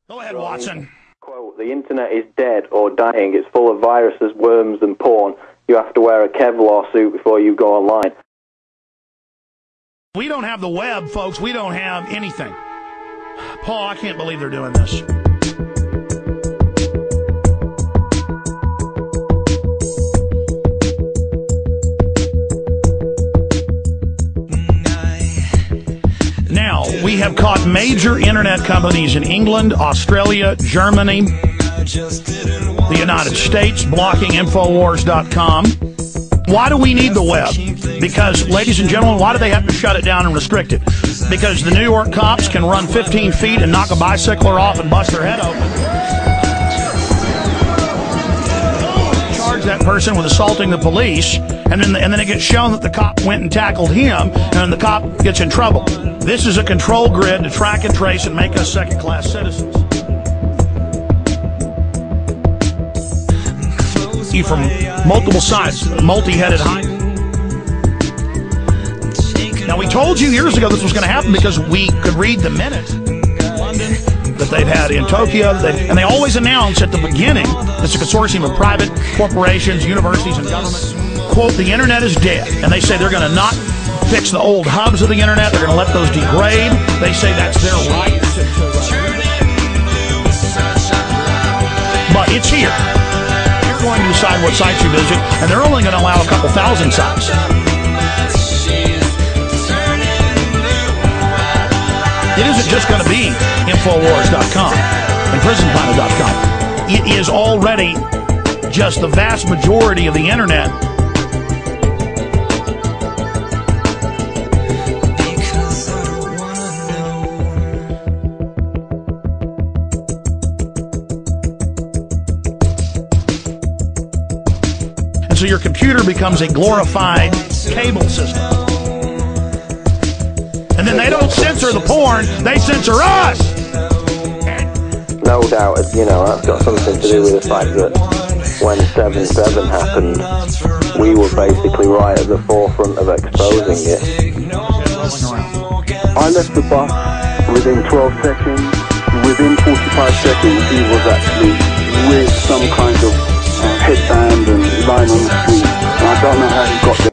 Go ahead, Watson. Quote, the internet is dead or dying. It's full of viruses, worms, and porn. You have to wear a Kevlar suit before you go online. We don't have the web, folks. We don't have anything. Paul, I can't believe they're doing this. Now, we have caught major internet companies in England, Australia, Germany, the United States, blocking Infowars.com. Why do we need the web? Because, ladies and gentlemen, why do they have to shut it down and restrict it? Because the New York cops can run 15 feet and knock a bicycler off and bust their head open. Charge that person with assaulting the police, and then it gets shown that the cop went and tackled him, and then the cop gets in trouble. This is a control grid to track and trace and make us second-class citizens. You from multiple sides, multi-headed hive. Now, we told you years ago this was going to happen because we could read the minutes in London that they've had in Tokyo, and they always announce at the beginning it's a consortium of private corporations, universities, and governments. Quote, the internet is dead, and they say they're going to not fix the old hubs of the internet. They're going to let those degrade. They say that's their right. But it's here. You're going to decide what sites you visit, and they're only going to allow a couple thousand sites. It isn't just going to be Infowars.com and PrisonPlanet.com. It is already just the vast majority of the internet. And so your computer becomes a glorified cable system. And then they don't censor the porn, they censor us! No doubt, you know, that's got something to do with the fact that when 7/7 happened, we were basically right at the forefront of exposing it. I left the bus within 12 seconds. Within 45 seconds, he was actually with some kind of headband and lying on the street. And I don't know how he got there.